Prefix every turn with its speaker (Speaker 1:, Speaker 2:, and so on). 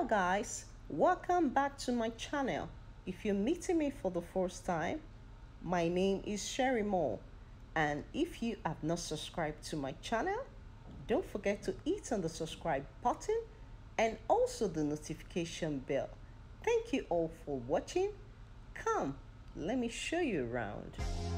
Speaker 1: Hello guys, welcome back to my channel. If you're meeting me for the first time, my name is Sherry Moore, and if you have not subscribed to my channel, don't forget to hit on the subscribe button and also the notification bell. Thank you all for watching. Come, let me show you around.